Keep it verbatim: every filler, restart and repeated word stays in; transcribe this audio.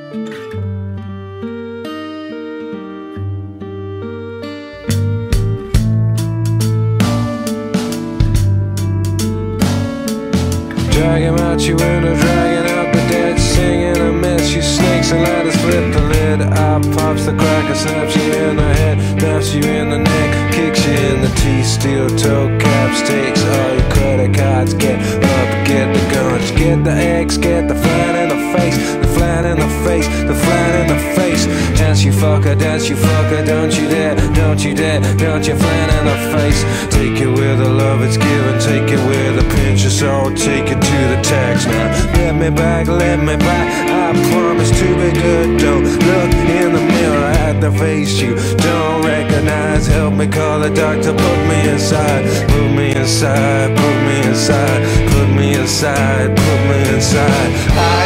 Dragging out your window, dragging out the dead, singing a mess. You snakes and ladders, flip the lid. Eye pops the cracker, snaps you in the head, snaps you in the neck, kicks you in the teeth. Steel toe caps, takes all your credit cards. Get up, get the guns, get the eggs, get the flat in the face, the flat in the face, the flat in the face. Dance you fucker, dance you fucker, don't you dare, don't you dare, don't you flat in the face. Take it where the love it's given, take it where the pinch is all, take it to the tax now. Let me back, let me back, I promise to be good. Don't look in the mirror at the face you don't recognize. Help me call the doctor, put me inside, put me inside, put me inside, put me inside, put me inside. I